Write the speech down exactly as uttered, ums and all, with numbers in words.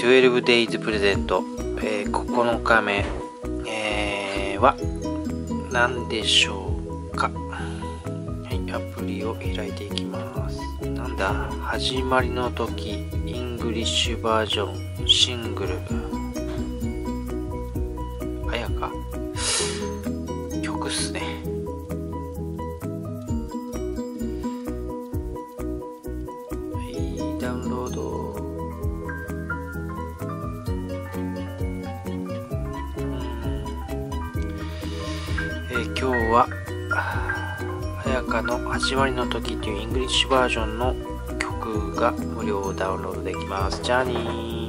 じゅうにデイズプレゼント、えー、ここのかめ、えー、は何でしょうか。はい、アプリを開いていきます。なんだ、始まりの時イングリッシュバージョンシングル、あやか曲っすね。はい、ダウンロード。えー、今日はあやかの始まりの時っていうイングリッシュバージョンの曲が無料ダウンロードできます。じゃあねー。